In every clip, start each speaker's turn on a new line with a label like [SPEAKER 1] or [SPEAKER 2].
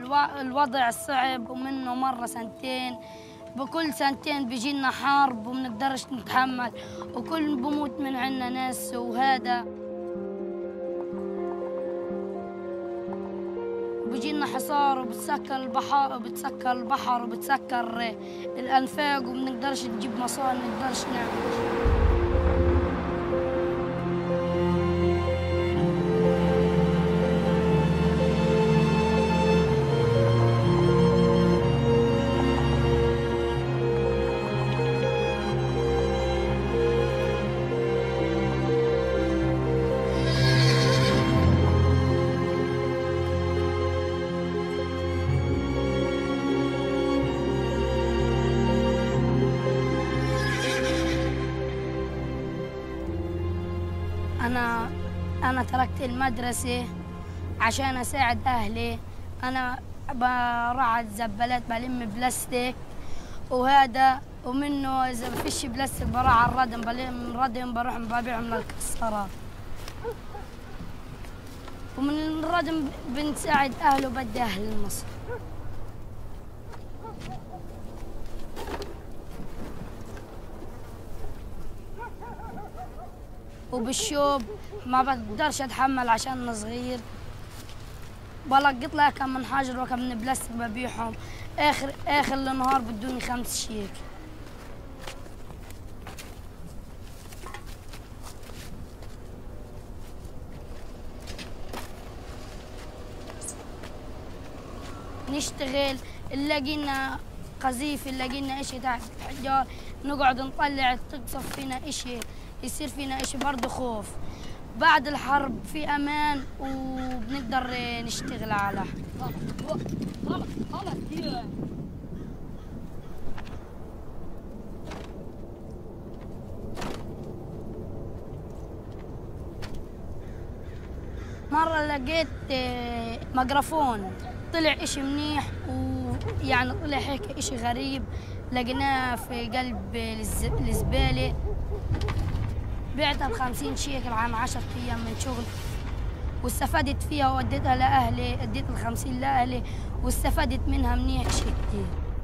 [SPEAKER 1] الوضع صعب، ومنه مرة سنتين، بكل سنتين بيجينا حرب ومنقدرش نتحمل، وكل بموت من عنا ناس وهذا، وبيجينا حصار وبتسكر البحر وبتسكر الأنفاق، ومنقدرش نجيب مصاري، منقدرش نعمل. أنا تركت المدرسة عشان أساعد أهلي. أنا براعي الزبالات، بلم بلاستيك وهذا، ومنه إذا ما فيش بلاستيك براعي الردم، بلم ردم بروح ببيعهم للكسارات، ومن الردم بنساعد أهله وبدي أهل مصر. وبالشوب ما بقدرش اتحمل عشان صغير، بلقط لها كم من حجر وكم من بلاستيك ببيعهم، اخر النهار بدوني 5 شيك. نشتغل، نلاقينا قذيف، نلاقينا اشي تحت الحجار، نقعد نطلع، تقصف فينا اشي، يصير فينا اشي برضه خوف. بعد الحرب في امان وبنقدر نشتغل على مرة لقيت ميكروفون، طلع اشي منيح، ويعني طلع هيك اشي غريب، لقيناه في قلب الزبالة، بعتها ب50 شيكل عن 10 أيام من شغل، واستفدت فيها ووديتها لأهلي، اديت ال50 لأهلي واستفدت منها منيح شي كتير.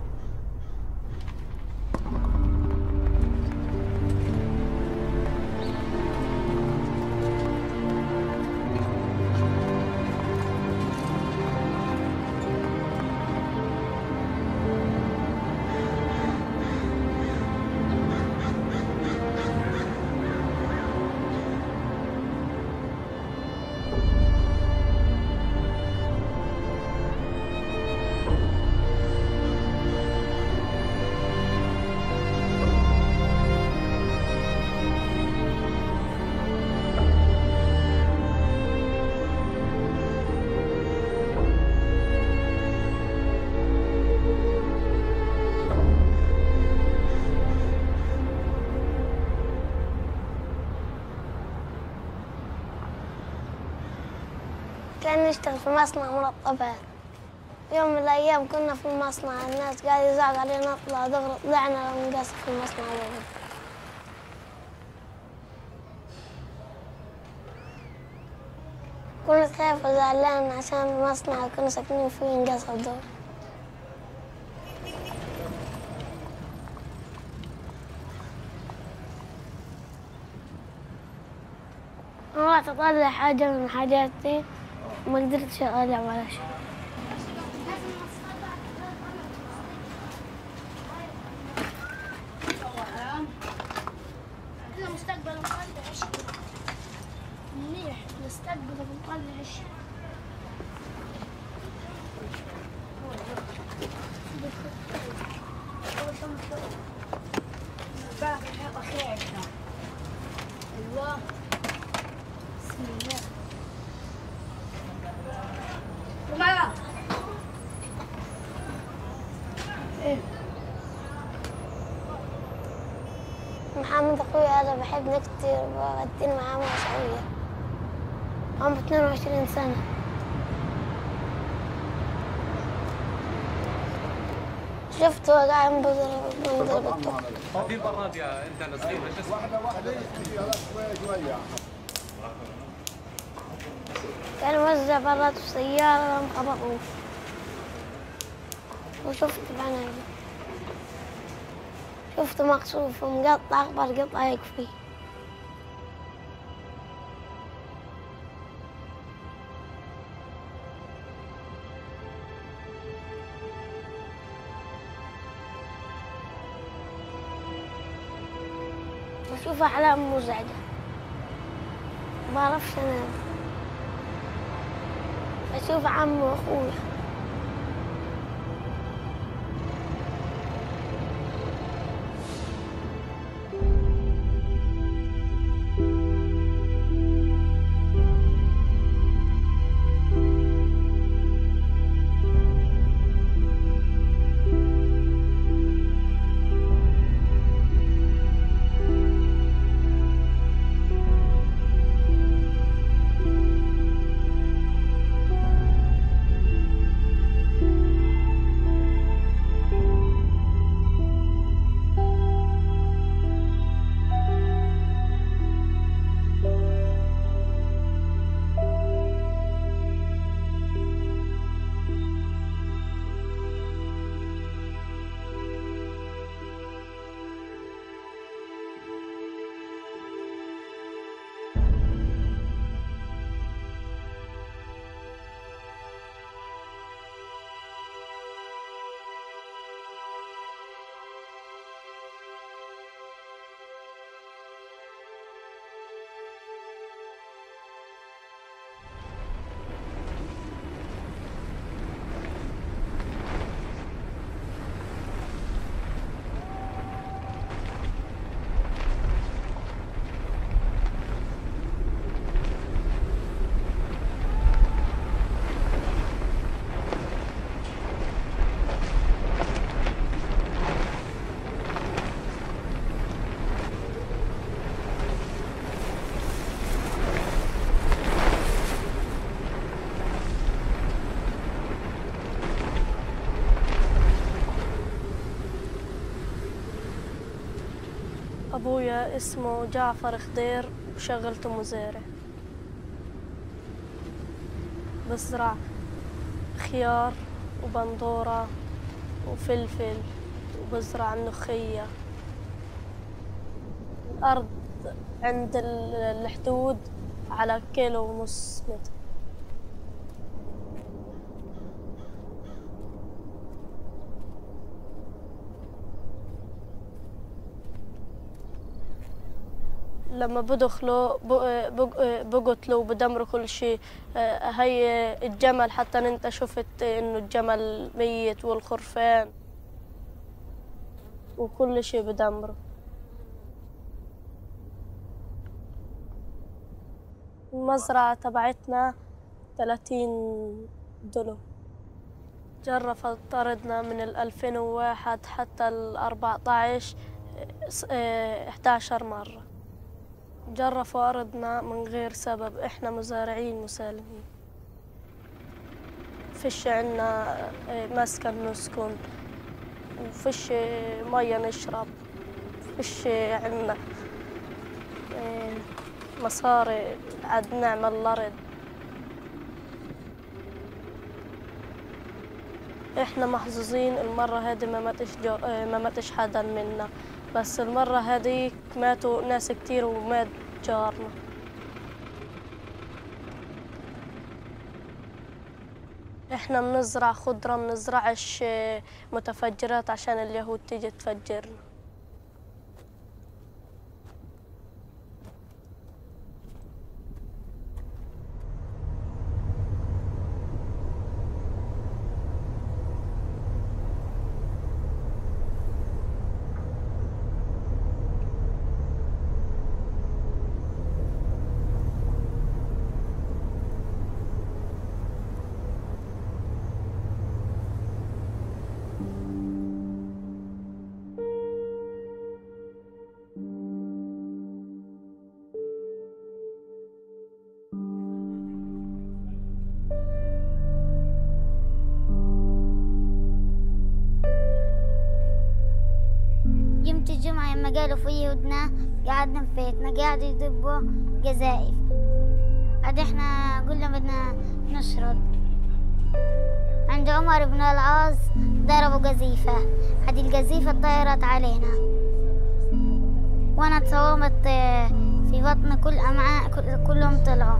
[SPEAKER 2] كان نشتغل في مصنع مرطبات. يوم من الأيام كنا في المصنع، الناس قاعد يزعق علينا نطلع دغري، طلعنا نقصف في المصنع دغري. كنت خايفة وزعلان عشان المصنع اللي كنا ساكنين فيه انقصف دغري. أنا رحت أطلع حاجة من حاجاتي وما قدرتش أطلع ولا شيء.
[SPEAKER 1] مستقبل مطلع شيء منيح، مستقبل مطلع شيء. ايوه بسم الله. وماذا؟ ايه
[SPEAKER 2] محمد أخوي هذا بحبني كتير وبقضي معاه مشاوير. عمره 22 سنة. شفته قاعد بضرب الطوب.
[SPEAKER 3] في براد يا انت صغير
[SPEAKER 4] واحدة شوية.
[SPEAKER 2] كان موزع براد في سيارة خبطوه. وشفت بعيني، شفته مقصوف ومقطع أكبر قطعة يكفي. بشوف أحلام مزعجة، ما بعرفش أنام. بشوف عمي وأخويا.
[SPEAKER 3] أبويا اسمه جعفر خضير وشغلته مزارع، بزرع خيار وبندورة وفلفل وبزرع ملوخية. الأرض عند الحدود على 1.5 كيلو متر. لما بدخلوا بقتلوا وبدمروا كل شيء. هي الجمل، حتى انت شفت انه الجمل ميت والخرفان وكل شيء بدمروا. المزرعة تبعتنا 30 دلو. جرفت طردنا من 2001 حتى 14 11 مرة. جرفوا أرضنا من غير سبب، إحنا مزارعين مسالمين. فيش عنا مسكن نسكن، وفيش مية نشرب، فيش عنا مصاري عاد نعمل الأرض. إحنا محظوظين المرة هذه ما ماتش حدا منا، بس المرة هذيك ماتوا ناس كتير ومات جارنا. احنا بنزرع خضرة، منزرعش متفجرات عشان اليهود تيجي تفجرنا.
[SPEAKER 2] يوم الجمعة لما قالوا في يهودنا قعدنا في بيتنا، قاعدوا يدبوا قذائف. عاد احنا قلنا بدنا نشرد. عند عمر بن العاص ضربوا
[SPEAKER 5] قذيفة. هذه القذيفة طيرت علينا وأنا تصومت في بطن كل أمعاء كلهم طلعوا.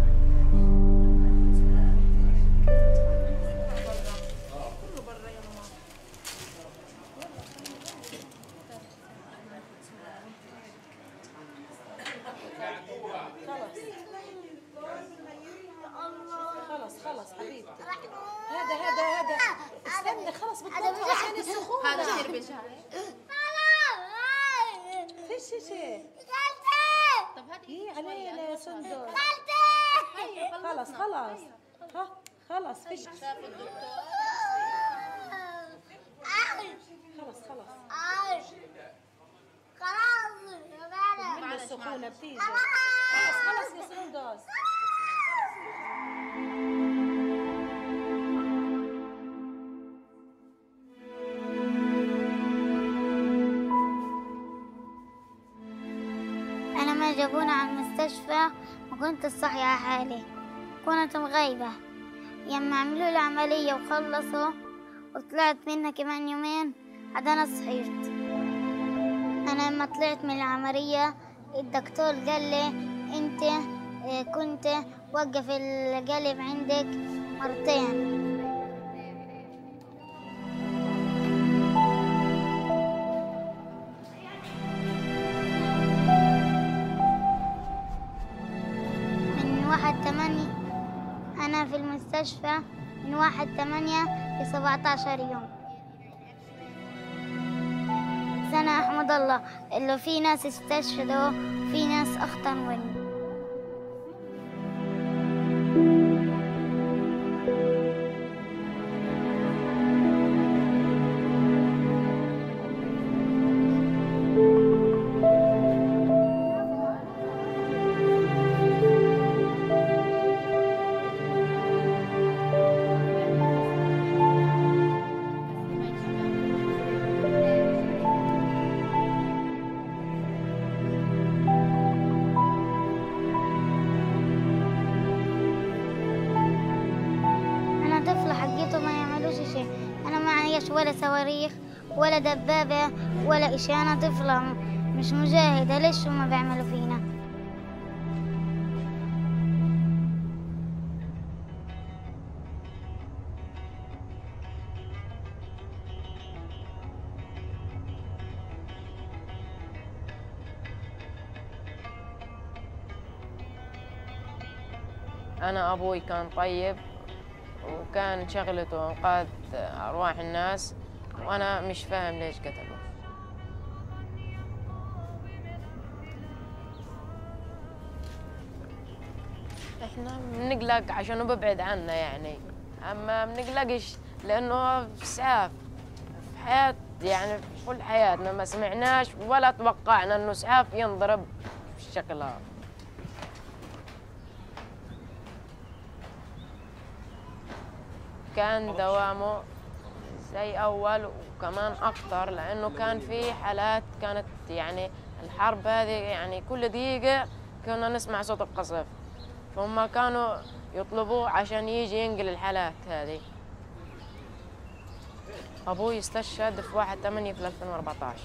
[SPEAKER 6] خلاص حبيبتي. هذا استني خلاص بتنطفي عشان السخون. هذا شربش فيش شيء. طب هاتي علينا يا سندس. خلاص ها خلاص فيش. خلاص من السخونة بتيجي. خلاص يا سندس.
[SPEAKER 5] جابونا على المستشفى وكنت صاحية على حالي، كنت مغيبة. يما عملوا لي عملية وخلصوا وطلعت منها كمان يومين عاد أنا صحيت. أنا لما طلعت من العملية الدكتور قال لي أنت كنت وقف القلب عندك مرتين. أنا في المستشفى من 1/8 ل17 يوم. أنا أحمد الله اللي في ناس استشهدوا وفي ناس أخطر مني. ولا صواريخ ولا دبابة ولا إشي. أنا طفلة مش مجاهدة، ليش هما بيعملوا فينا؟
[SPEAKER 7] أنا أبوي كان طيب وكان شغلته إنقاذ أرواح الناس، وأنا مش فاهم ليش قتلوه. إحنا بنقلق عشان ببعد عنا يعني، أما بنقلقش لأنه إسعاف في حياة يعني في كل حياتنا ما سمعناش ولا توقعنا إنه إسعاف ينضرب بالشكل هذا. كان دوامه زي أول وكمان أكتر، لأنه كان في حالات كانت يعني الحرب هذه يعني كل دقيقة كنا نسمع صوت القصف، فهم كانوا يطلبوه عشان يجي ينقل الحالات هذه. أبوي استشهد في 1/8 في 2014.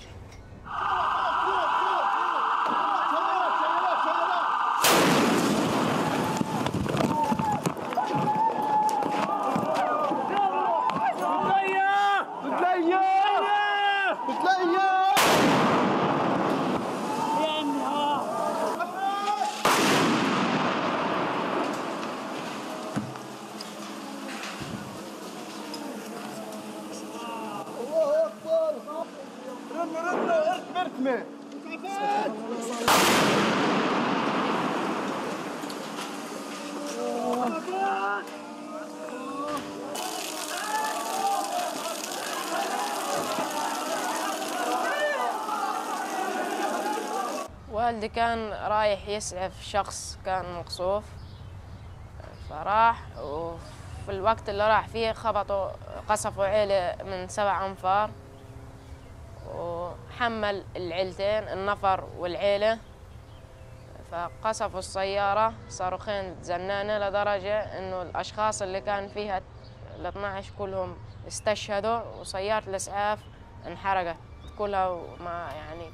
[SPEAKER 7] والدي كان رايح يسعف شخص كان مقصوف، فراح وفي الوقت اللي راح فيه خبطوا قصفوا عيلة من 7 أنفار وحمل العيلتين النفر والعيلة، فقصفوا السيارة صاروخين زنانة لدرجة إنه الأشخاص اللي كان فيها ال12 كلهم استشهدوا، وسيارة الإسعاف انحرقت كلها وما يعني.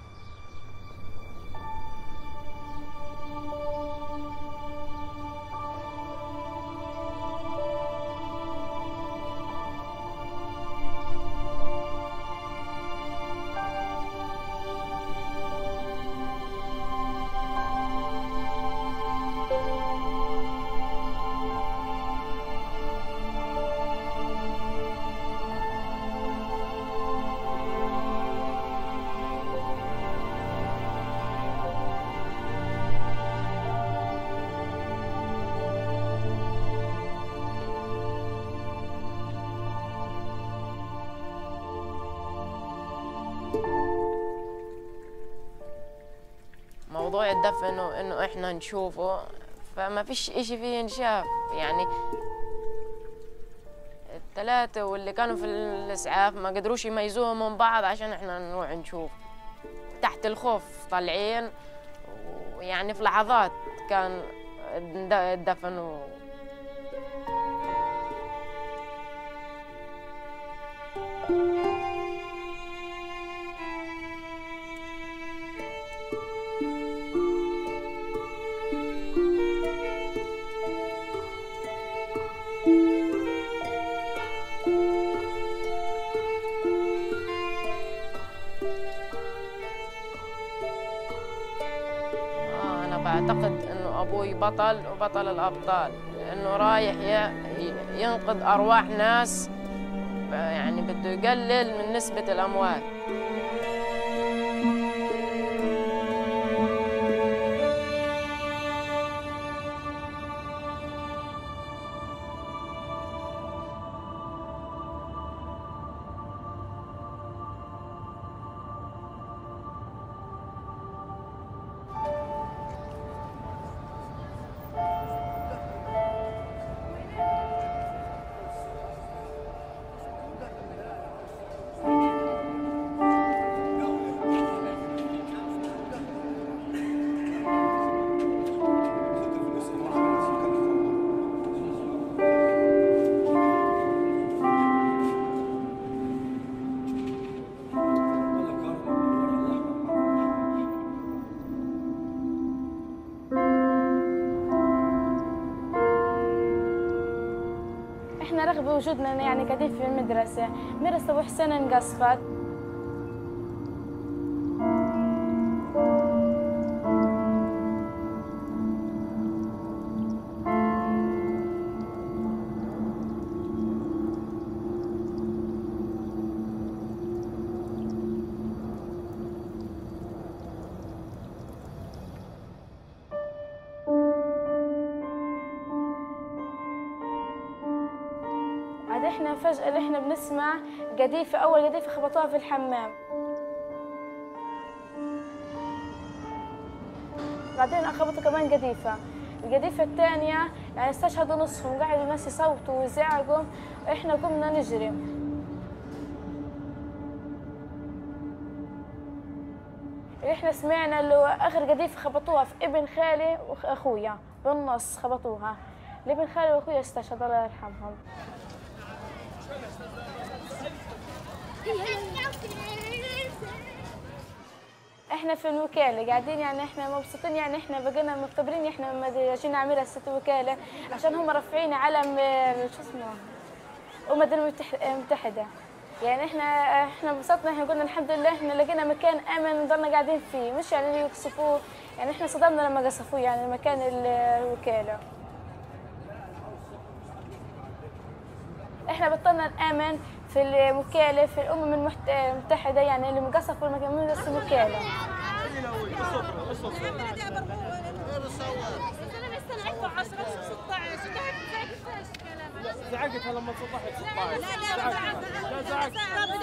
[SPEAKER 7] موضوع الدفن انه احنا نشوفه، فما فيش اشي فيه ينشاف يعني. الثلاثة واللي كانوا في الإسعاف ما قدروش يميزوهم من بعض عشان احنا نروح نشوف. تحت الخوف طالعين، ويعني في لحظات كان الدفن بعتقد انه ابوي بطل وبطل الابطال، لانه رايح ينقذ ارواح ناس، يعني بده يقلل من نسبة الاموات.
[SPEAKER 3] احنا رغم وجودنا يعني قاعدين في المدرسة، مدرسة أبو حسين انقصفت. احنا فجأة اللي احنا بنسمع قذيفة، أول قذيفة خبطوها في الحمام، بعدين خبطوا كمان قذيفة، القذيفة الثانية يعني استشهدوا نصهم، قاعدوا الناس يصوتوا ويزعقوا، احنا قمنا نجري. احنا سمعنا اللي آخر قذيفة خبطوها في ابن خالي وأخويا بالنص، خبطوها لابن خالي وأخويا استشهد الله يرحمهم. احنا في الوكاله قاعدين يعني احنا مبسوطين، يعني احنا بقينا مختبرين، احنا لما جينا نعملها ست وكاله عشان هم رافعين علم شو اسمه الامم المتحده. يعني احنا انبسطنا، احنا قلنا الحمد لله احنا لقينا مكان امن نضلنا قاعدين فيه، مش يعني يقصفوه، يعني احنا صدمنا لما قصفوه يعني مكان الوكاله. احنا بطلنا نآمن في الوكاله في الامم المتحده، يعني اللي مقصفوا المكان من بس الوكاله.
[SPEAKER 8] زعقتها لما صبحت 16. لا زعقت.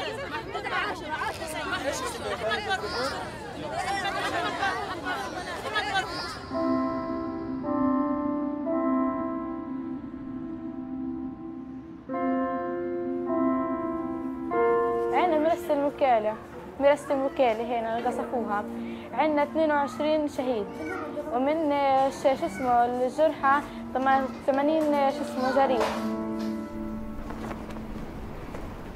[SPEAKER 3] مدرسة الوكالة هنا قصفوها، عندنا 22 شهيد، ومن شو اسمه الجرحى 80 شو اسمه جريح.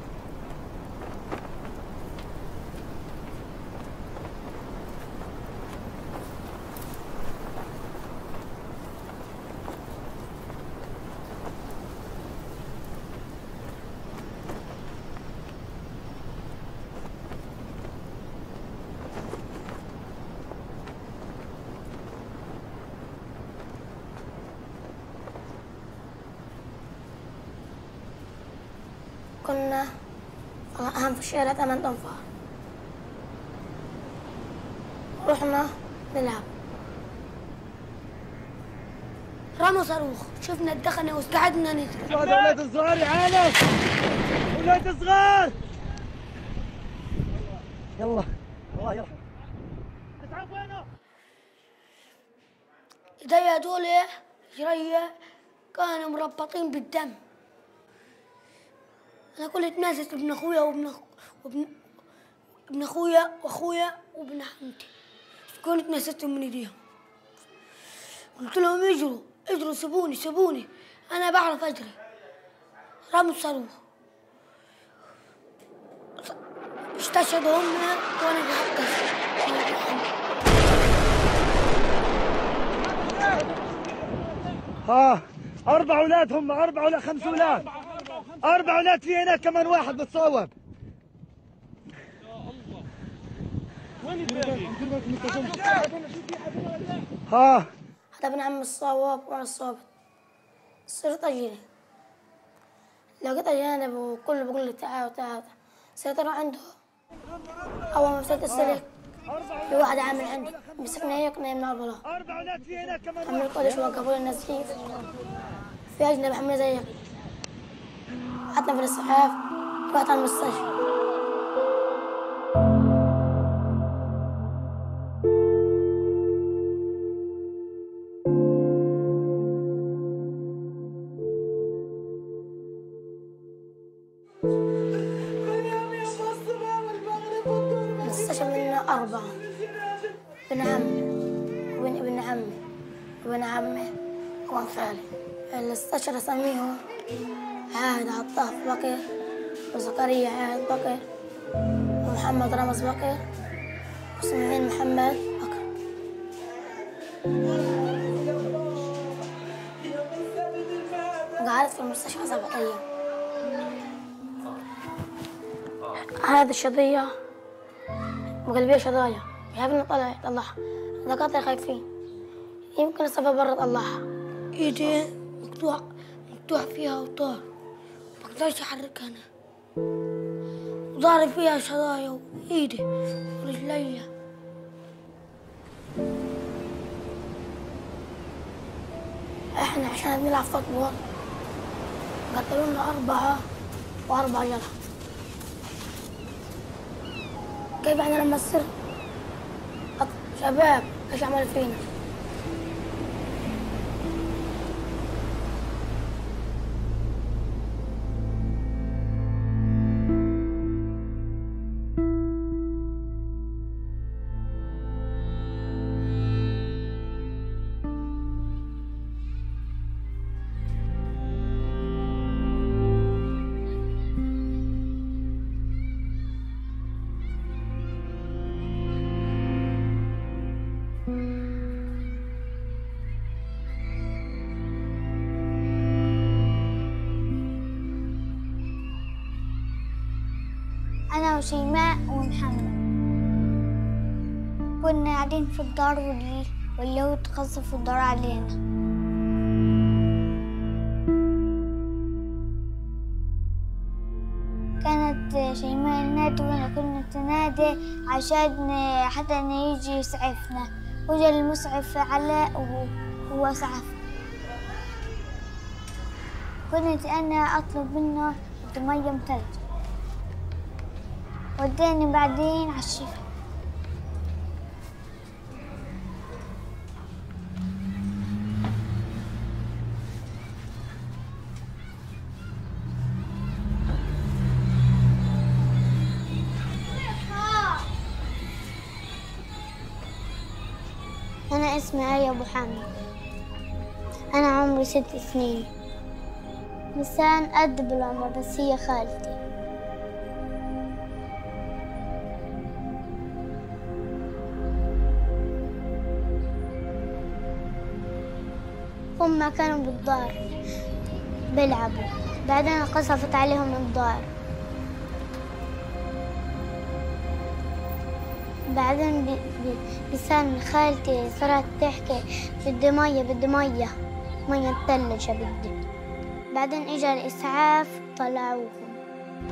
[SPEAKER 2] كنا أهم في الشارع 8 أنفار. رحنا نلعب، رموا صاروخ، شفنا الدخنة واستعدنا نجري.
[SPEAKER 9] أولاد الصغار يا عالم، أولاد الصغار، يلا الله يرحمه. اسعف وينه؟
[SPEAKER 2] ايديا هدول رجليا كانوا مربطين بالدم. أنا كنت اتنازلت ابن أخويا ابن أخويا وأخويا وابن عمتي، كنت اتنازلتهم من ايديهم. قلت لهم اجروا اجروا، سيبوني أنا بعرف أجري. رموا الصاروخ، استشهدوا هم وأنا بحقق.
[SPEAKER 9] 4 أولاد، هم 4 ولا 5 أولاد؟ 4 أولاد، في هناك كمان واحد بتصوب.
[SPEAKER 8] وين الباقي؟
[SPEAKER 9] هذا
[SPEAKER 2] ابن عم الصواب وأنا الصابت. صرت أجري، لقيت أجانب وكله بيقول لي تعال. صرت أروح عنده، أول ما مسكت السلك في واحد عامل عندي مسكنا هيك نايمنا على البلاط.
[SPEAKER 9] 4 أولاد في هناك كمان.
[SPEAKER 2] عملوا قدش وقفوا لي النزيف، في أجنبي حمل زيك، حطنا في الإسعاف، رحت على المستشفى. استشهد منا 4، ابن عمي وابن ابن عمي وابن عمي وابن خالي. اللي استشهد اسميهم عاد عطاف بكر، وزكريا عاد بكر، ومحمد رمز بكر، واسماعيل محمد بكر. قعدت في المستشفى 7 أيام. هذه الشظية وقلبي شظايا، يحبني طلعها. الدكاترة خايفين يمكن السبب برا طلعها. ايدي مقطوع فيها وطار، مقدرش احركها انا. وضارب فيها شظايا وايدي ورجلي. احنا عشان بنلعب فوتبول قتلونا 4 و4 جرح. كيف احنا لما نصير شباب ايش عملوا فينا؟
[SPEAKER 5] أنا وشيماء ومحمد كنا قاعدين في الدار واليهود قصفوا الدار علينا. كانت شيماء تنادي وأنا كنت تنادي عشان حتى يجي يسعفنا، وجا المسعف علاء وهو سعف. كنت أنا أطلب منه مية متلج، وداني بعدين على الشفا. أنا اسمي آية أبو حامد، أنا عمري 6 سنين، لسان قد بالعمر بس هي خالتي. هم كانوا بالدار بيلعبوا، بعدين قصفت عليهم الدار. بعدين بلسان خالتي صارت تحكي بدي مية مية متلجة بدي. بعدين اجا الإسعاف طلعوهم.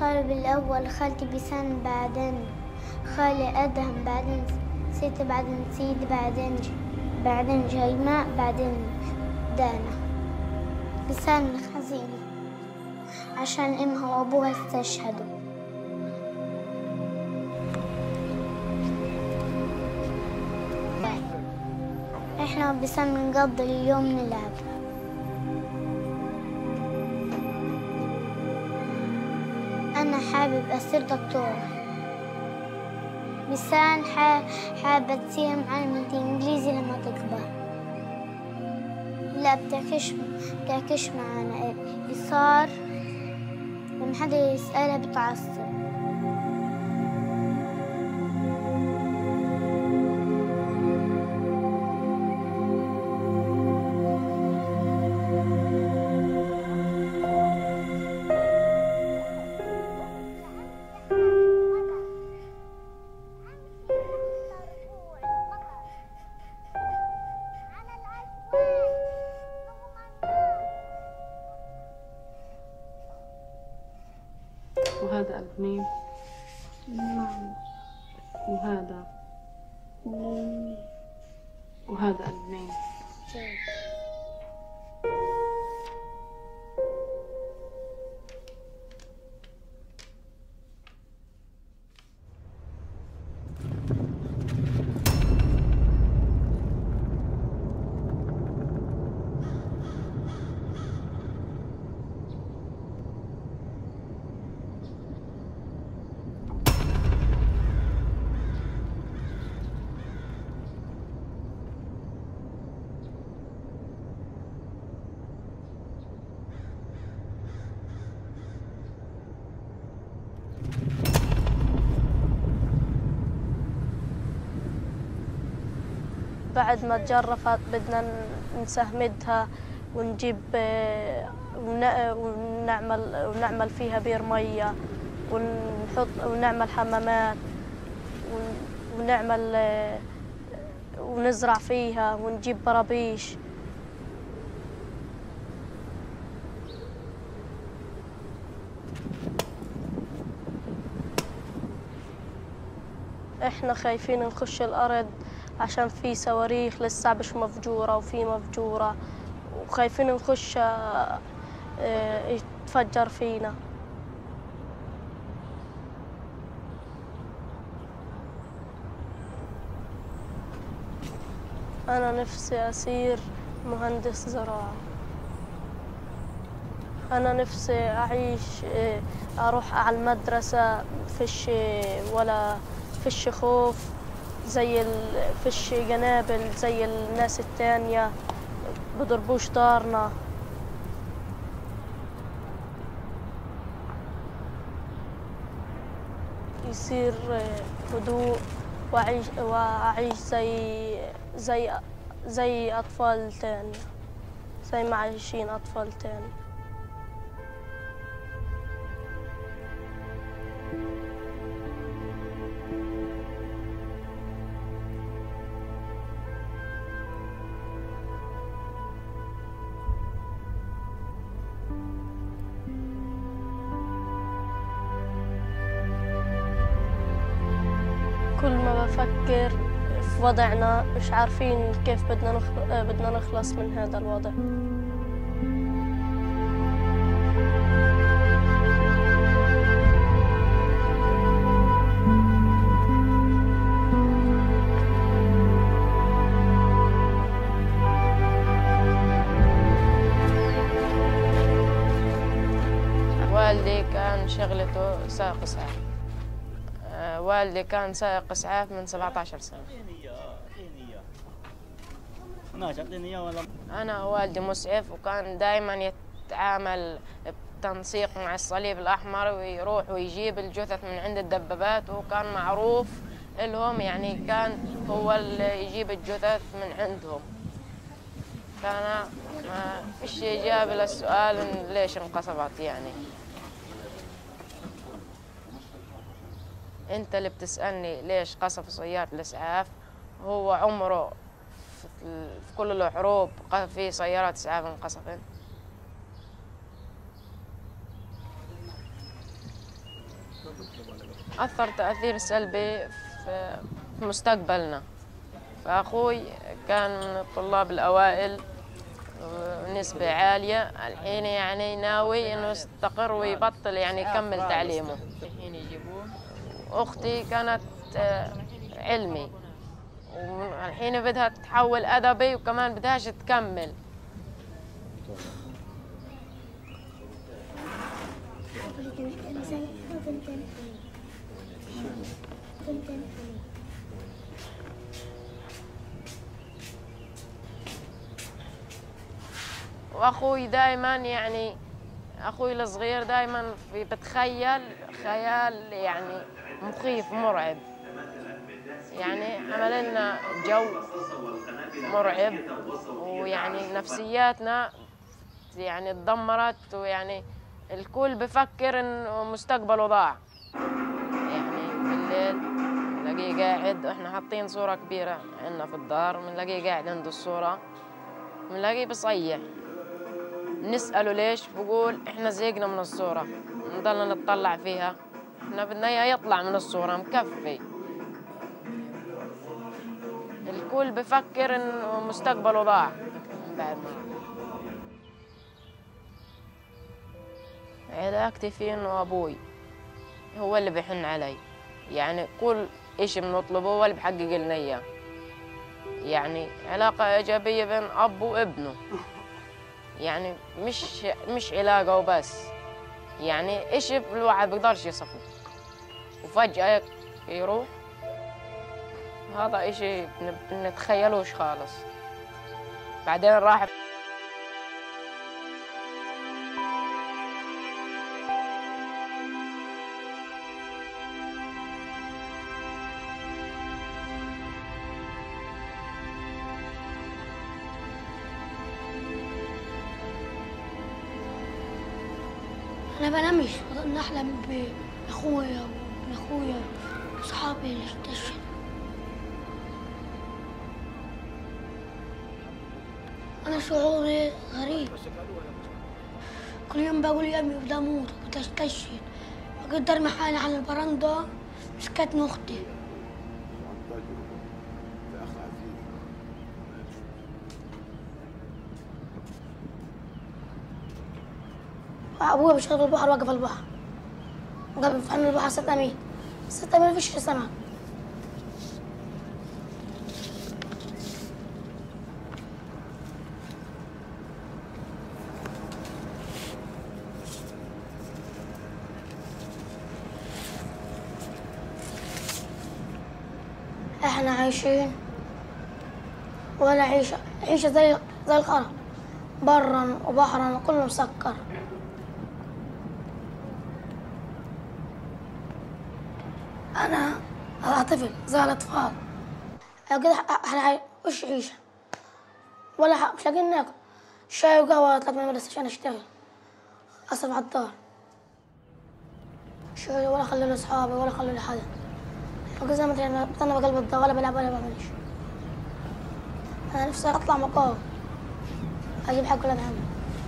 [SPEAKER 5] الطالب الأول خالتي بسان، بعدين خالي أدهم، بعدين ستي، بعدين سيدي، بعدين جيماء، بعدين دانا. بسان الخزيني عشان أمها وأبوها استشهدوا. إحنا وبسان بنقضي اليوم نلعب. أنا حابب أصير دكتور. بسان حابة تصير معلمة إنجليزي لما تكبر. لا بتحكيش معانا، صار لما حدا يسألها بتعصب.
[SPEAKER 10] وهذا ألف ميم. وهذا وهذا ألف ميم.
[SPEAKER 11] بعد ما تجرفت بدنا نسهمدها ونجيب ونعمل فيها بير مية، ونعمل حمامات، ونزرع فيها، ونجيب برابيش. احنا خايفين نخش الأرض عشان في صواريخ لسه مش مفجورة وفي مفجورة، وخايفين نخش يتفجر فينا. أنا نفسي أصير مهندس زراعة. أنا نفسي أعيش، أروح على المدرسة فيش خوف، فيش جنابل زي الناس التانية، بضربوش دارنا. يصير هدوء وأعيش زي أطفال تاني، زي ما عايشين أطفال تاني. كل ما بفكر في وضعنا مش عارفين كيف بدنا نخلص من هذا الوضع.
[SPEAKER 7] والدي كان شغلته سائق إسعاف. والدي كان سائق إسعاف من 17 سنة. أنا والدي مسعف، وكان دائما يتعامل بتنسيق مع الصليب الأحمر، ويروح ويجيب الجثث من عند الدبابات، وكان معروف لهم، يعني كان هو اللي يجيب الجثث من عندهم. فأنا ما فيش إجابة للسؤال ليش انقصفت. يعني أنت اللي بتسألني ليش قصف سيارة الإسعاف، هو عمره في كل الحروب في سيارات إسعاف انقصفت. أثر تأثير سلبي في مستقبلنا. فأخوي كان من الطلاب الأوائل نسبة عالية، الحين يعني ناوي إنه يستقر ويبطل يعني يكمل تعليمه. أختي كانت علمي والحين بدها تحول أدبي وكمان بدهاش تكمل. وأخوي دائما يعني أخوي الصغير دائما بتخيل خيال يعني مخيف مرعب، يعني عمل لنا جو مرعب، ويعني نفسياتنا يعني تدمرت، ويعني الكل بفكر إنه مستقبله ضاع. يعني بالليل نلاقيه قاعد، إحنا حاطين صورة كبيرة عندنا في الدار، بنلاقيه قاعد عنده الصورة، بنلاقيه بيصيح، نسأله ليش، بقول إحنا زهقنا من الصورة، نضلنا نتطلع فيها، إحنا بدنا إياه يطلع من الصورة مكفي. الكل بفكر إنه مستقبله ضاع من بعد ما علاقتي فيه إنه أبوي هو اللي بيحن علي، يعني كل إشي بنطلبه هو اللي بحقق لنا إياه. يعني علاقة إيجابية بين أب وابنه، يعني مش علاقة وبس، يعني إشي الواحد بيقدرش يصفه وفجأة يروح. هذا إشي بنتخيلوش خالص. بعدين راح
[SPEAKER 2] أنا بنامش، بضل أحلم بأخويا وابن أخويا وأصحابي اللي استشهدوا. أنا شعوري غريب، كل يوم بقول يا أمي بدي أموت وبدي أستشهد، بقدر أرمي حالي على البرندة مسكتني أختي. أبويا بيشتغل البحر، وقف البحر، قبل فتحنا البحر 6 ميل، 6 ميل مفيش سمك. احنا عايشين ولا عيشة زي القرى، برا وبحرا كله مسكر. أنا طفل زي الأطفال، كده احنا وش عيشة ولا مش لاقيين ناكل، شاي وقهوة طلعت من المدرسة عشان أشتغل، أصرف على الدار، شاي ولا خلوا لي أصحابي ولا خلوا لي حدا، وكذا زي ما أنا بطلع بقلب الدار ولا بلعب ولا بعملش. أنا نفسي أطلع مقاوم أجيب حق ولا بعمل.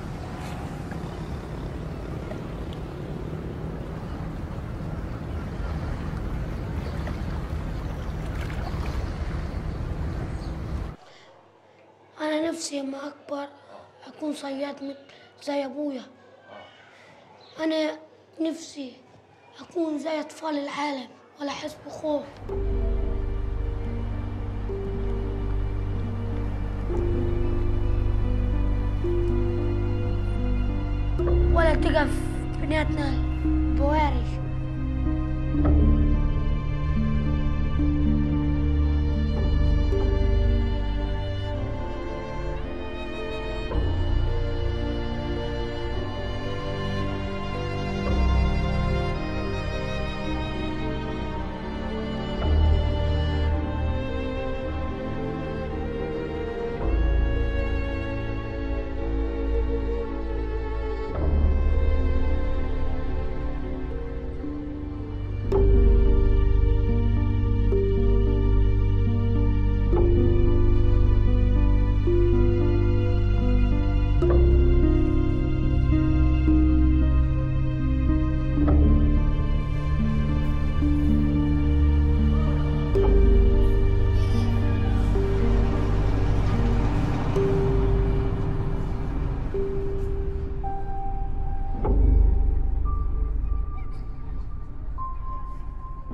[SPEAKER 2] أنا نفسي لما أكبر أكون صياد زي أبويا. أنا نفسي أكون زي أطفال العالم ولا أحس بخوف. ولا تقف بنياتنا بوارش.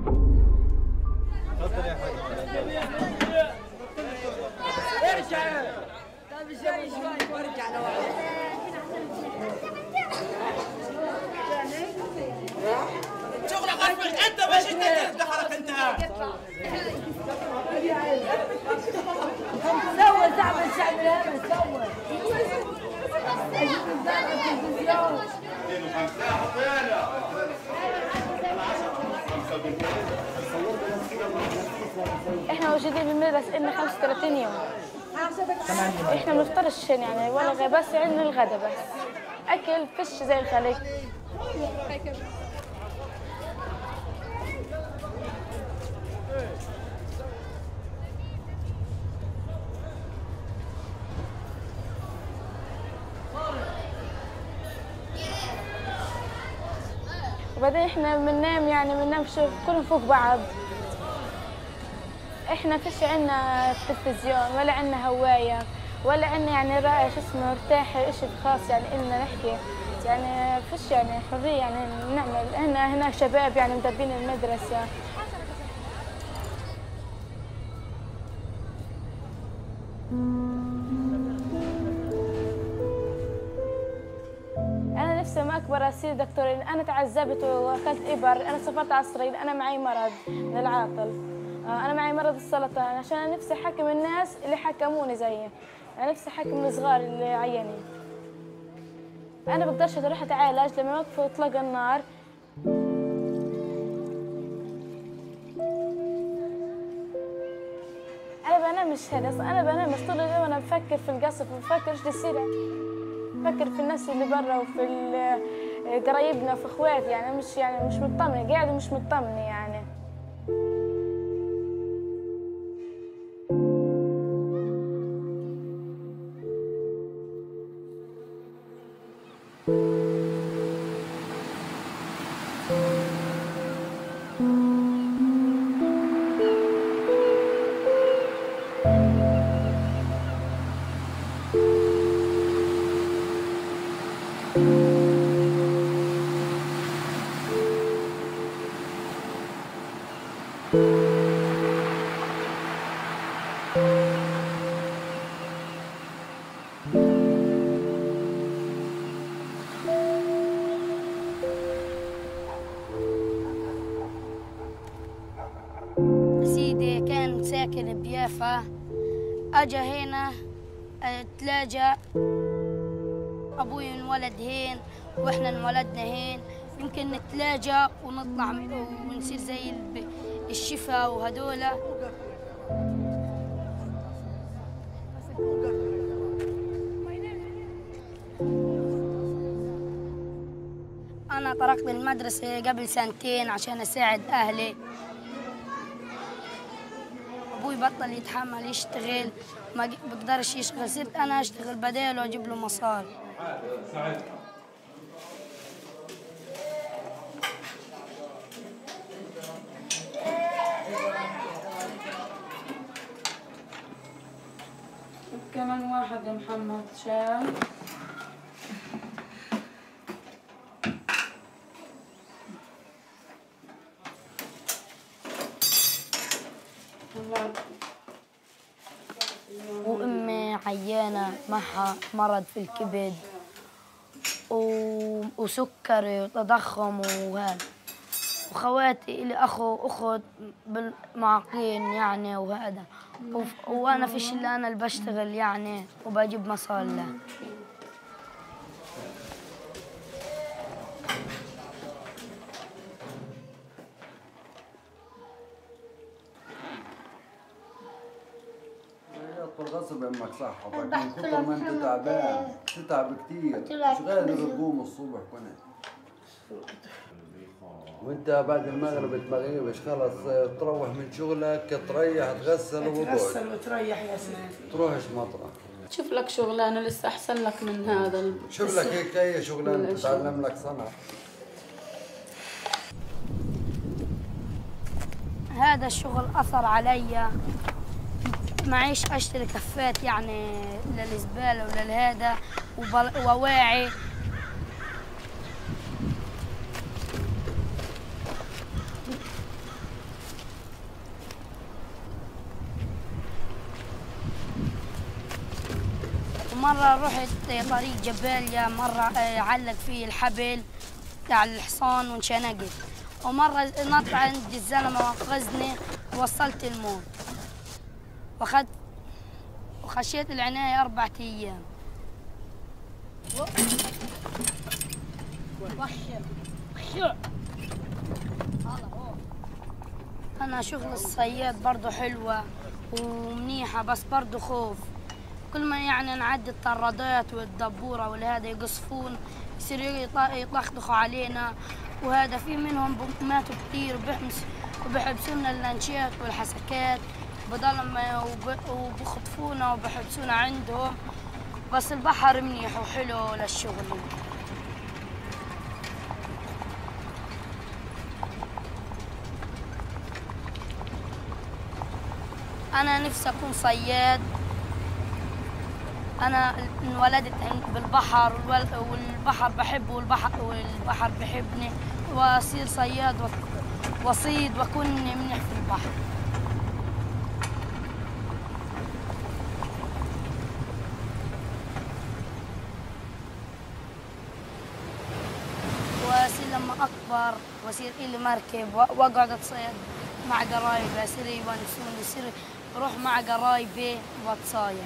[SPEAKER 12] تفضل يا حاج.
[SPEAKER 13] ارجع. طيب شوي شوي وارجع لورا. شغلك غصبك انت مش انت دخلك انت. سوى تعمل شعب الهمس سوى.
[SPEAKER 3] احنا موجودين بالمدرسة لنا 35 يوم. احنا ما بنفطرش يعني ولا غدا، بس عندنا الغدا بس. اكل فش زي الخليج. وبعدين احنا بننام يعني بننام كلهم فوق بعض. احنا فيش عنا تلفزيون ولا عنا هواية ولا عنا يعني رأي شو اسمه ارتاح اشي خاص يعني إلنا نحكي يعني فيش يعني حرية يعني نعمل. احنا هنا شباب يعني مدربين المدرسة. أنا نفسي ما أكبر أصير دكتور. أنا تعذبت وأكلت إبر. أنا سافرت على إسرائيل. أنا معي مرض من العاطل. أنا معي مرض السرطان. عشان أنا نفسي أحكم الناس اللي حكموني زيي. أنا نفسي أحكم الصغار اللي عيني. أنا بقدرش أروح أتعالج لما يوقفوا إطلاق النار. أنا بنامش هنا. أنا بنامش طول اليوم. أنا بفكر في القصف وبفكر إيش بيصير. بفكر في الناس اللي برا وفي قرايبنا وفي إخواتي. يعني مش مطمنة. قاعدة مش مطمنة يعني.
[SPEAKER 1] سيدي كان ساكن بيافا. اجا هنا تلاجأ. ابوي انولد هين واحنا انولدنا هين. يمكن نتلاجأ ونطلع ونصير زي الشفا وهدولا. أنا تركت المدرسة قبل 2 سنين عشان أساعد أهلي. أبوي بطل يتحمل يشتغل ما بقدرش يشتغل. صرت أنا أشتغل بداله وأجيب له مصاري.
[SPEAKER 10] كمان واحد يا محمد شال.
[SPEAKER 1] وأمي عيانة معها مرض في الكبد وسكري وتضخم وهذا. وخواتي إلي أخت بالمعاقين يعني وهذا. وأنا فيش إلا أنا اللي بشتغل يعني وبجيب مصاري له.
[SPEAKER 14] غصب امك صح، من كثر ما انت تعبان تتعب كثير. شغال تقوم الصبح كنت وانت بعد المغرب تمغيبش خلص تروح من شغلك تريح تغسل وتقعد.
[SPEAKER 6] تغسل وتريح يا سيدي.
[SPEAKER 14] تروحش مطرح.
[SPEAKER 10] شوف لك شغلانه لسه احسن لك من هذا.
[SPEAKER 14] شوف لك هيك اي شغلانه تتعلم لك صنعه.
[SPEAKER 1] هذا الشغل أثر علي. معيش أشتري كفات يعني للزبالة وللهذا وواعي. مرة رحت طريق جباليا، مرة علق فيه الحبل بتاع الحصان وانشنقت، ومرة نط عند الزلمة وانقذني ووصلت الموت، وخشيت العناية 4 أيام. أنا شغل الصياد برضه حلوة ومنيحة، بس برضه خوف. كل ما يعني نعدي الطرادات والدبورة والهذا يقصفون، يصيروا يطخطخوا علينا، وهذا في منهم ماتوا كثير وبحبسونا اللانشات والحسكات، وبخطفونا وبحبسونا عندهم. بس البحر منيح وحلو للشغل. أنا نفسي أكون صياد. أنا انولدت بالبحر والبحر بحبه والبحر بحبني، وأصير صياد وصيد وأكون منيح في البحر. وأصير لما أكبر وأصير إلي مركب وأقعد أتصيد مع قرايبي، أصير يونسوني، أصير أروح مع قرايبي وأتصايد.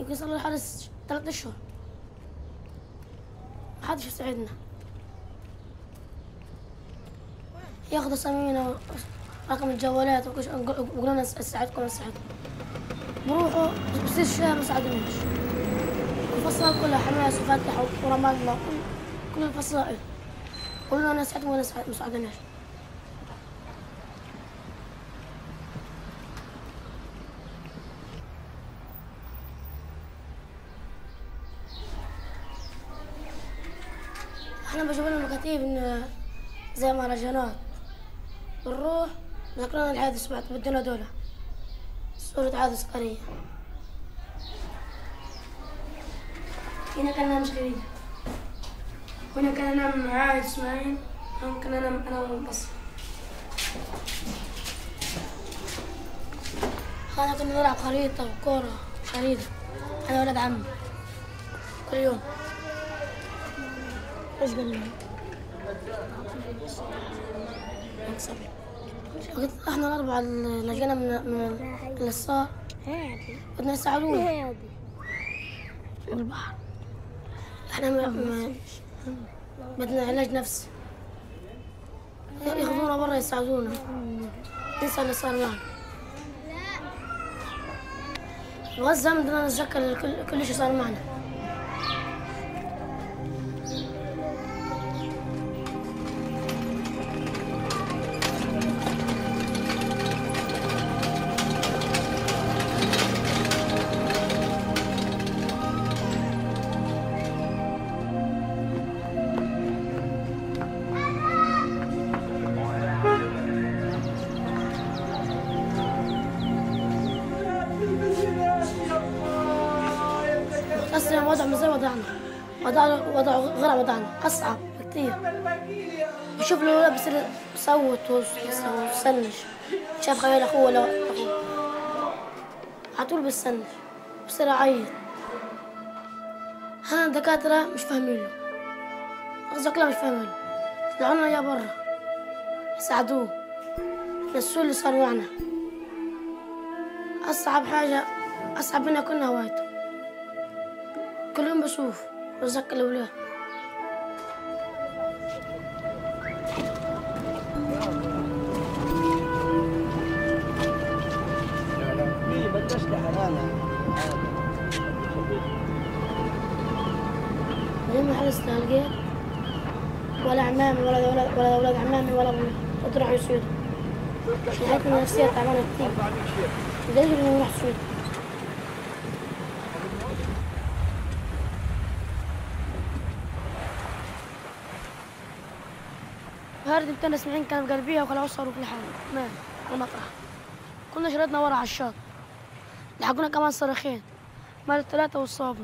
[SPEAKER 2] يمكن صار له حارس 3 أشهر، محدش يساعدنا. ياخذوا اسامينا رقم الجوالات ويقولوا لنا نساعدكم نساعدكم. بروحوا بصير الشهر ما ساعدوناش. الفصائل كلها حماس وفتح ورمادنا كل الفصائل قلنا لنا نساعدكم ولا ما ساعدوناش. احنا بجيب لنا مكاتيب زي مهرجانات، بنروح ذكرنا الحادث بعد بدنا دولة صورة حادث قرية. هنا كان نام جديد، هنا كان نام معاذ اسماعيل، هنا كان نام انا وبس. هنا كنا نلعب خريطة وكورة خريطة انا ولد عمي كل يوم. ايش قال لي؟ احنا الاربعه اللي جينا من الصار بدنا يساعدونا البحر. احنا بدنا علاج نفسي، ياخذونا برا يساعدونا ننسى اللي صار معنا. غزة بدنا نتذكر كل شيء صار معنا. أصلا وضع مو زي وضعنا، وضع غير وضعنا، أصعب كثير. يشوف له بصير يصوت ويسنش، شاف خيال أخوه ولا أخوه عطول بيسنش بصير يعيط. ها الدكاترة مش فاهمين له، أغزى كلها مش فاهمين له. طلعوا لنا يا برا يساعدوه ينسوا اللي صار معنا. أصعب حاجة أصعب منها كلها هوايته، كل يوم بشوف وأتذكر الأولاد. لما حرست الجيل ولا عمامي ولا أولاد عمامي ولا أبوي وتروحوا يسويدوا. حياتنا النفسية تعبانة كتير لدرجة إنه نروح سويد. هاردي بتاعنا سمعين كان بقلبيها وخلعوا صاروا في الحال مال المطرح. كنا شردنا ورا على الشاط لحقونا كمان صاروخين مال 3 وصابنا.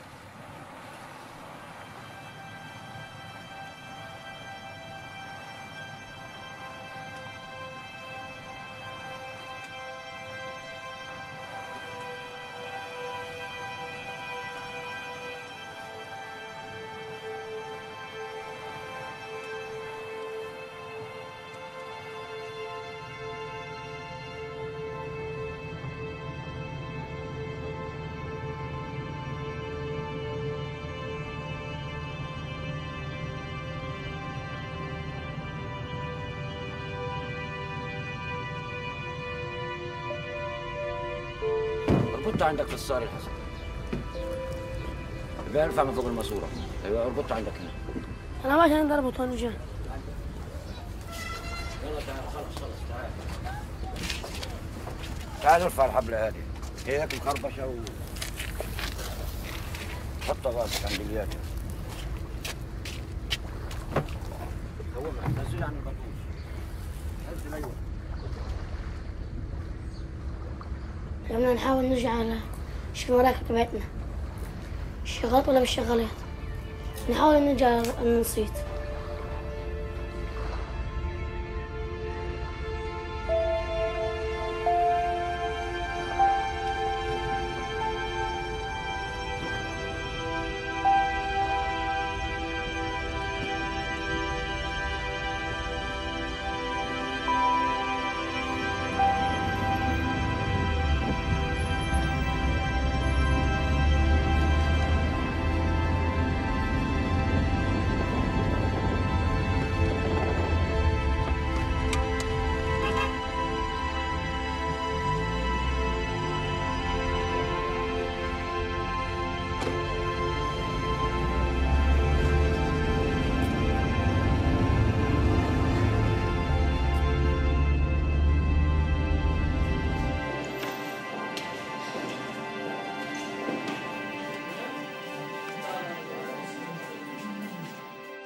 [SPEAKER 12] اربطها عندك في الصار الحسن. بيرفع من فوق الماسوره. ايوه اربطها عندك هنا.
[SPEAKER 2] انا ما عشان اربط وانا جاي.
[SPEAKER 12] يلا تعال خلص تعال. تعال ارفع الحبل هذه. هيك مخربشه حطها راسك عند الياتها. قومها نزلها عن البطوش. نزل ايوه.
[SPEAKER 2] بدنا نحاول نرجع على المراكب تبعتنا شغالات ولا مش شغالات. نحاول نرجع للنصيت.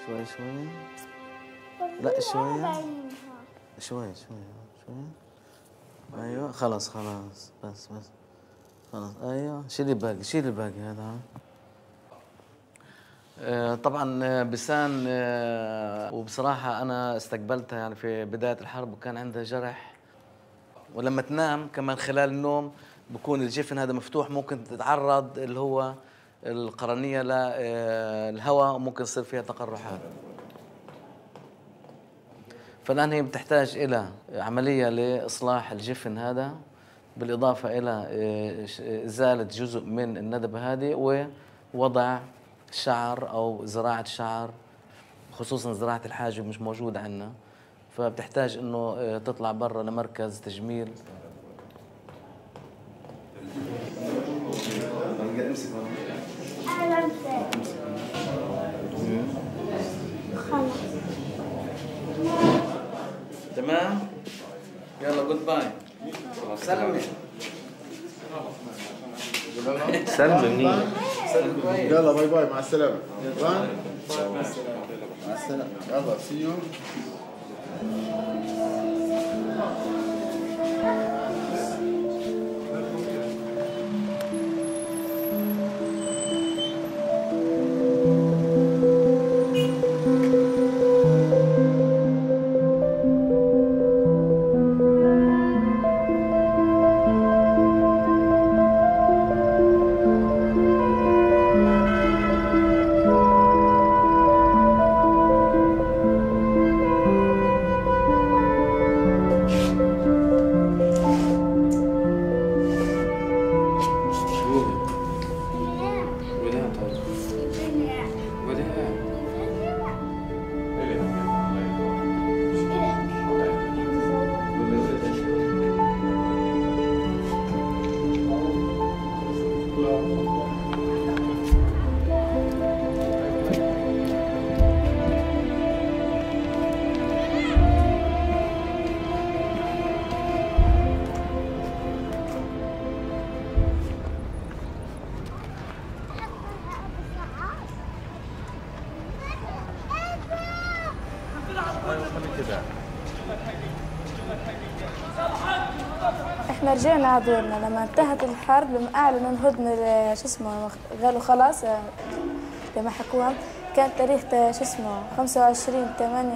[SPEAKER 15] شوي شوي. لا شوية. شوي شوي شوي. ايوه خلاص خلاص بس خلاص. ايوه شيلي الباقي، شيلي الباقي هذا. طبعا بسان وبصراحة أنا استقبلتها يعني في بداية الحرب وكان عندها جرح، ولما تنام كمان خلال النوم بكون الجفن هذا مفتوح، ممكن تتعرض اللي هو القرنية للهواء وممكن يصير فيها تقرحات. فالآن هي بتحتاج إلى عملية لإصلاح الجفن هذا، بالإضافة إلى إزالة جزء من الندبة هذه ووضع شعر أو زراعة شعر، خصوصا زراعة الحاجب مش موجودة عندنا، فبتحتاج إنه تطلع برا لمركز تجميل. تمام؟ يلا جود باي. سلمي.
[SPEAKER 4] سلمي يلا باي باي، مع السلامة. مع السلامة. يلا سي يو.
[SPEAKER 3] احنا رجعنا على دورنا لما انتهت الحرب، لما اعلنوا الهدنه شو اسمه قالوا خلاص لما حكوها، كان تاريخ شو اسمه 25/8.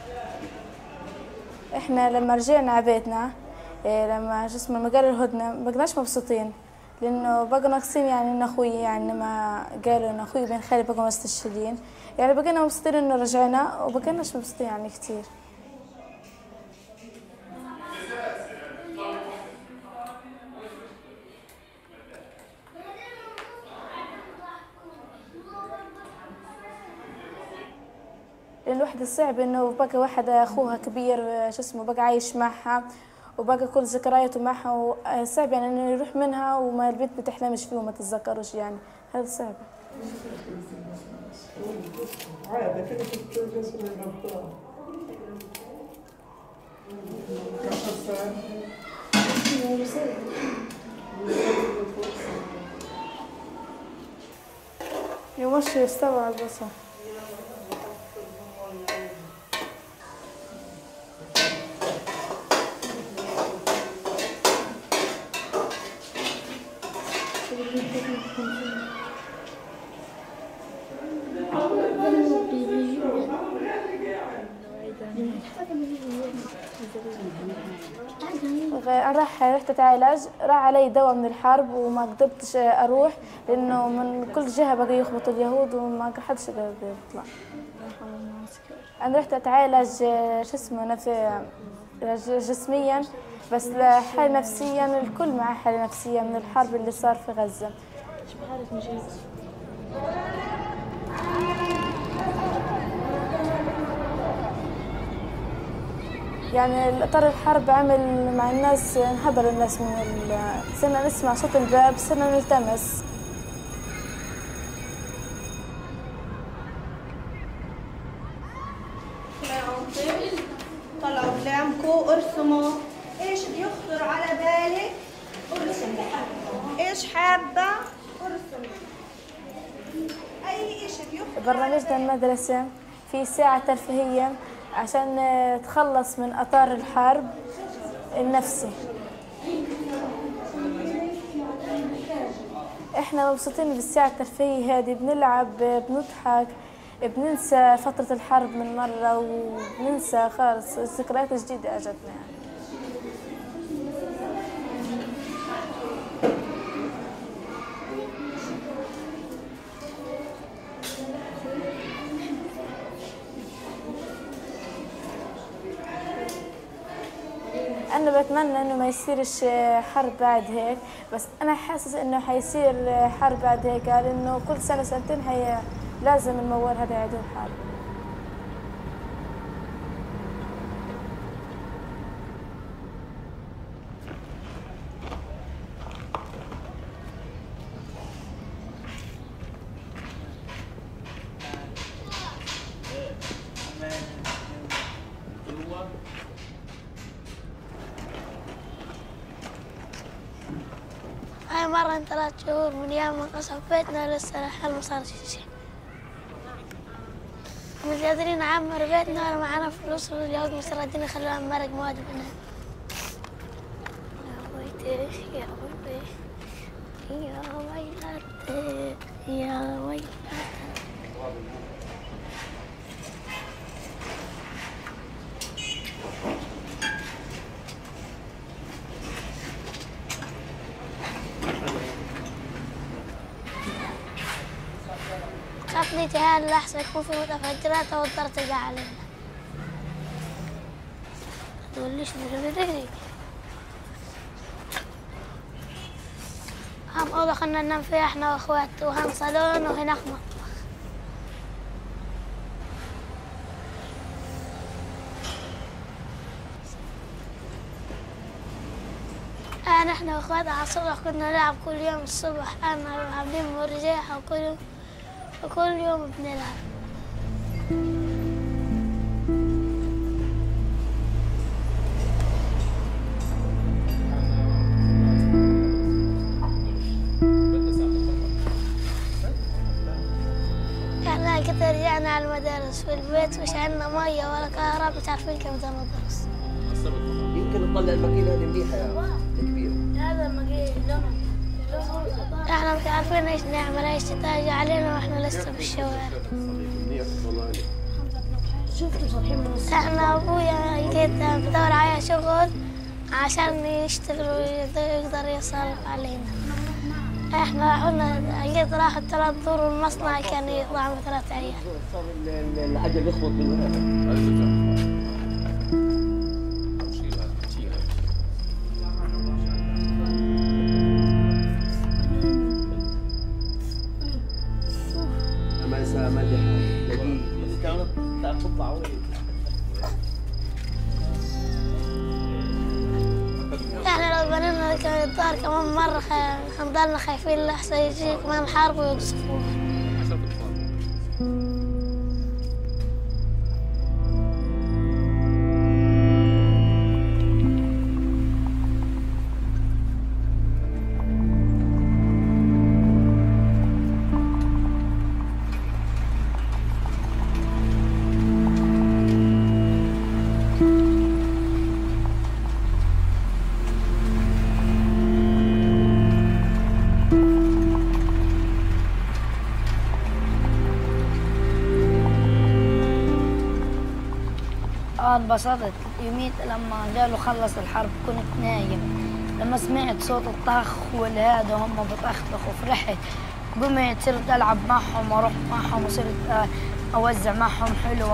[SPEAKER 3] احنا لما رجعنا على بيتنا لما شو اسمه لما قالوا الهدنه ما بقناش مبسوطين، لانه بقوا ناقصين يعني ان اخوي، يعني ما قالوا ان اخوي بن خالي بقوا مستشهدين، يعني بقينا مبسوطين انه رجعنا وبقيناش مبسوطين يعني كثير. الوحدة صعب انه بقى واحد اخوها كبير شو اسمه بقى عايش معها وبقى كل ذكرياته معها، وصعب يعني انه يروح منها وما البنت بتحلمش فيه وما تتذكروش، يعني هذا صعب. يمشي يستوعب بس. رحت اتعالج، راح علي دواء من الحرب وما قدرتش اروح لانه من كل جهه بقى يخبطوا اليهود وما حدش يطلع. انا رحت اتعالج شو اسمه جسميا، بس حالة نفسيا الكل مع حالة نفسية من الحرب اللي صار في غزة. يعني اطار الحرب عمل مع الناس، انهبل الناس صرنا نسمع صوت الباب، صرنا نلتمس.
[SPEAKER 16] طلعوا أقلامكم، ارسموا ايش بيخطر على بالك، ارسمي ايش حابة ارسمي، اي شيء بيخطر.
[SPEAKER 3] برنامجنا المدرسة في ساعة ترفيهية عشان تخلص من أثار الحرب النفسي. احنا مبسوطين بالساعة الترفيهية هذه، بنلعب بنضحك بننسى فترة الحرب من مرة وبننسى خالص ذكريات جديدة اجتنا يعني. أنا بتمنى إنه ما يصيرش حرب بعد هيك، بس أنا حاسس إنه حيصير حرب بعد هيك، لأنه كل سنة سنتين لازم الموال هذا يعيدوا الحرب.
[SPEAKER 2] هاي مرة من 3 شهور من يوم ما قصف بيتنا لسه لحال ما صار شيء. مش قادرين نعمر بيتنا ولا معنا فلوس، واليهود مش راضيين يخلونا مرق مواد منها. يا ويلتي يا ويلتي يا ويلتي يا ويلتي. خطني جهاد لحظة يكون في متفجرات أو ترتجع علينا. تقوليش بدري. هم أوضة خلنا ننام فيها إحنا وأخوات، وهم صالون وهناك مطبخ. نحن وأخوات على الصبح كنا نلعب كل يوم الصبح، أنا وعبدين مرجيحة وكل يوم بنلعب. احنا كده رجعنا على المدارس، في البيت مش عندنا مية ولا كهرباء، مش عارفين كيف بدنا ندرس.
[SPEAKER 17] يمكن نطلع الماكينة هذه مليحة يا كبير.
[SPEAKER 2] هذا الماكينة احنا مش عارفين ايش نعمل، ايش تتاجى علينا واحنا لسه بالشوارع. احنا ابويا جيت بدور على شغل عشان يشتغل ويقدر يصرف علينا. احنا قلنا جيت راحت 3 دور والمصنع كان يطلع من 3 عيال.
[SPEAKER 17] العجل يخبط بالورقة.
[SPEAKER 2] احنا لو بنينا الدار كمان مرة هنضلنا خايفين لحسن يجي كمان حرب ويقصفوها. انبسطت يوميت لما قالوا خلص الحرب، كنت نايم لما سمعت صوت الطخ والهذا هم بطخطخوا فرحت، قمت صرت العب معهم واروح معهم وصرت اوزع معهم حلوه.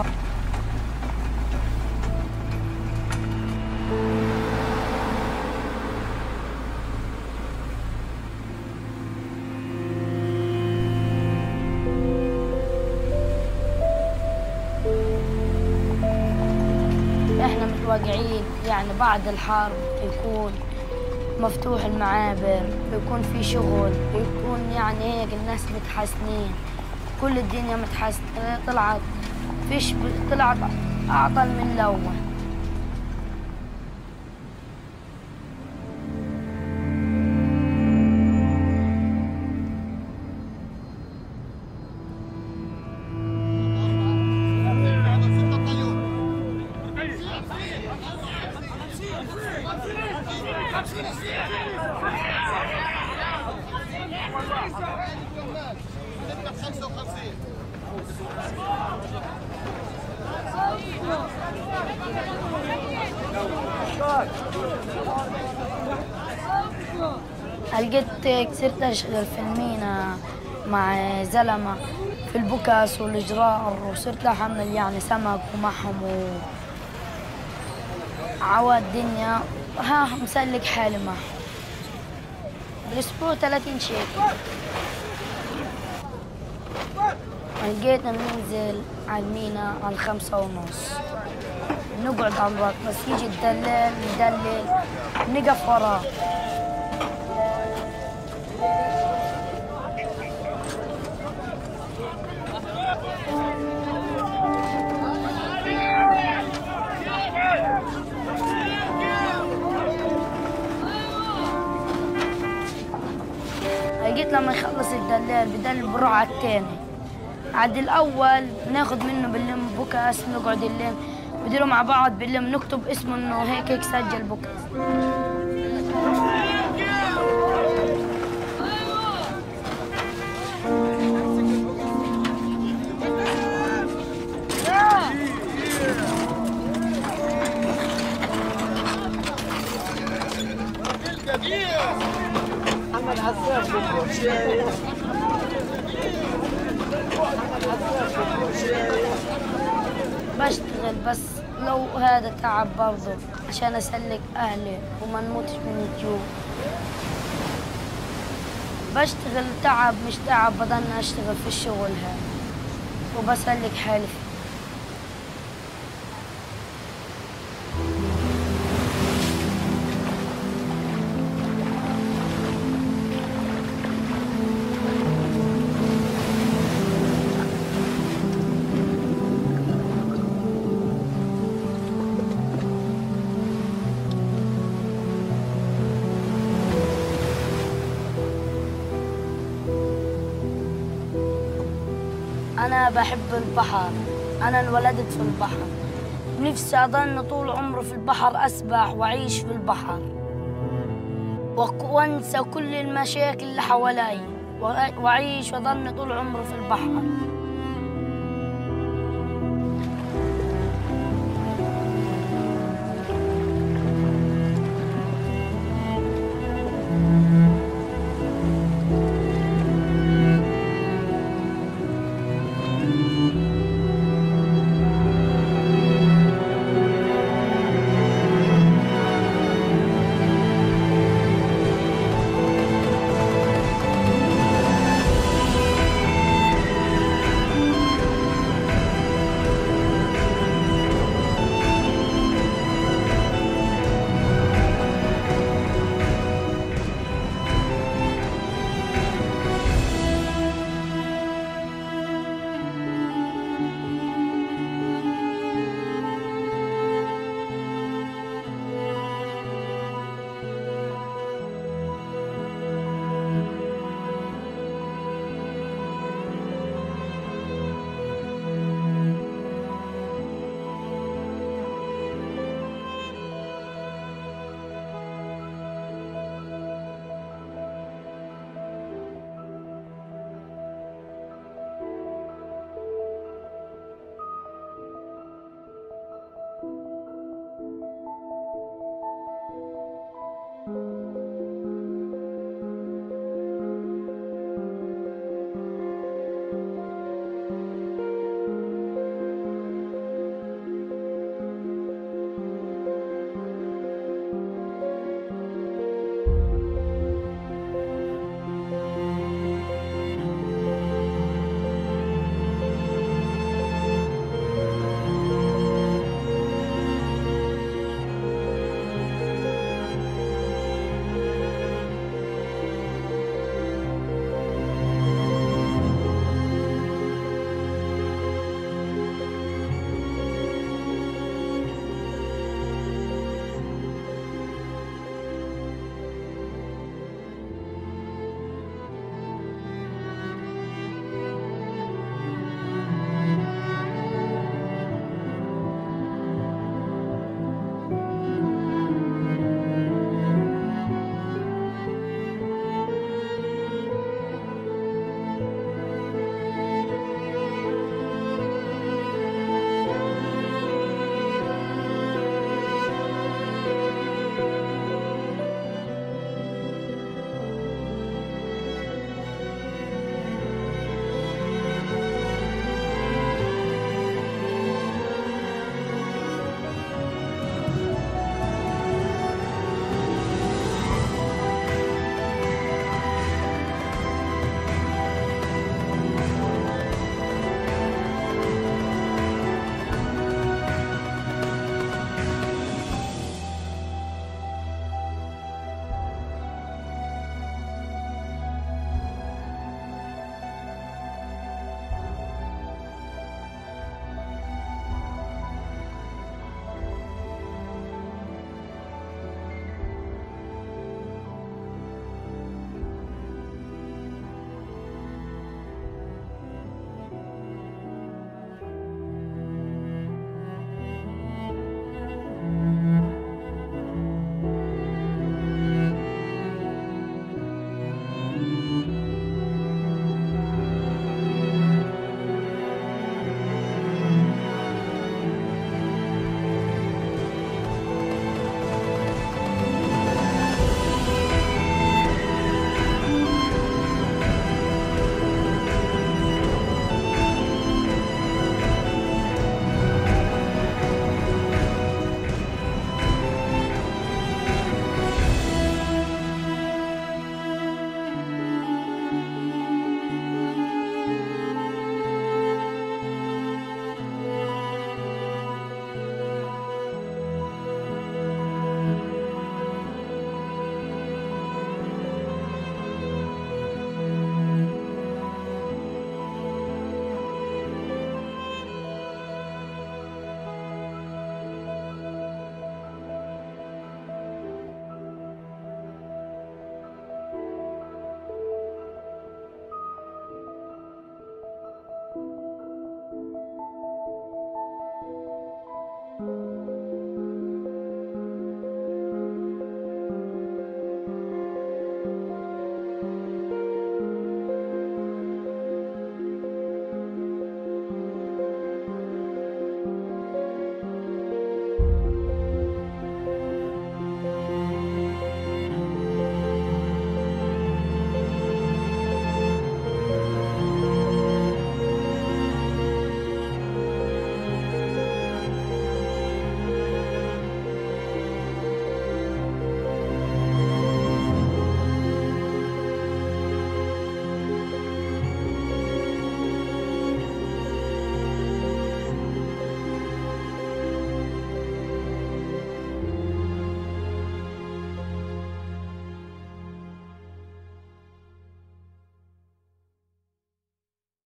[SPEAKER 2] احنا متوقعين يعني بعد الحرب يكون مفتوح المعابر، يكون في شغل، يكون يعني هيك الناس متحسنين، كل الدنيا متحسنة، طلعت أعطل من الأول.
[SPEAKER 1] لقيت صرت أشتغل في المينا مع زلمة في البكاس والجرار، وصرت أحمل يعني سمك ومحم وعواد الدنيا، ها مسلك حالي معهم بالأسبوع 30 شيكل. لقيتنا ننزل على المينا على 5:30، نقعد على البط، بس يجي الدلال ندلل نقف وراه. لقيت لما يخلص الدلال بدل بروح على الثاني، عاد الأول بناخذ منه باللم بوكاس، نقعد اللم بديروا مع بعض باللم، نكتب اسمه انه هيك سجل بوكاس.
[SPEAKER 13] محمد عساف
[SPEAKER 1] بشتغل بس لو هذا تعب برضه عشان أسلك أهلي وما نموتش من الجوع. بشتغل تعب مش تعب، بضلني أشتغل في الشغل هذا وبسلك حالي فيه. أنا بحب البحر، أنا انولدت في البحر، نفسي أضل طول عمري في البحر، أسبح وأعيش في البحر وأنسى كل المشاكل اللي حوالي، وأعيش وأضل طول عمري في البحر.